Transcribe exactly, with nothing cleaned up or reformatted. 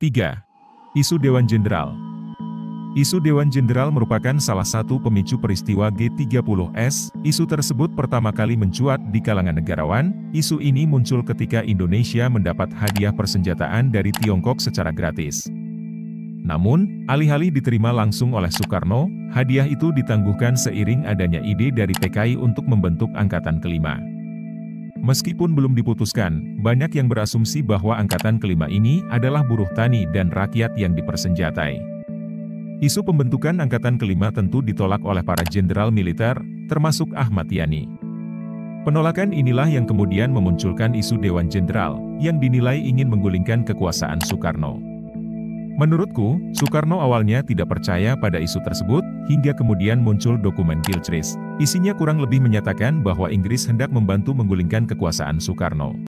tiga. Isu Dewan Jenderal. Isu Dewan Jenderal merupakan salah satu pemicu peristiwa G tiga puluh S. Isu tersebut pertama kali mencuat di kalangan negarawan. Isu ini muncul ketika Indonesia mendapat hadiah persenjataan dari Tiongkok secara gratis. Namun, alih-alih diterima langsung oleh Soekarno, hadiah itu ditangguhkan seiring adanya ide dari P K I untuk membentuk Angkatan Kelima. Meskipun belum diputuskan, banyak yang berasumsi bahwa Angkatan Kelima ini adalah buruh tani dan rakyat yang dipersenjatai. Isu pembentukan Angkatan Kelima tentu ditolak oleh para jenderal militer, termasuk Ahmad Yani. Penolakan inilah yang kemudian memunculkan isu Dewan Jenderal, yang dinilai ingin menggulingkan kekuasaan Soekarno. Menurutku, Soekarno awalnya tidak percaya pada isu tersebut, hingga kemudian muncul dokumen Gilchrist. Isinya kurang lebih menyatakan bahwa Inggris hendak membantu menggulingkan kekuasaan Soekarno.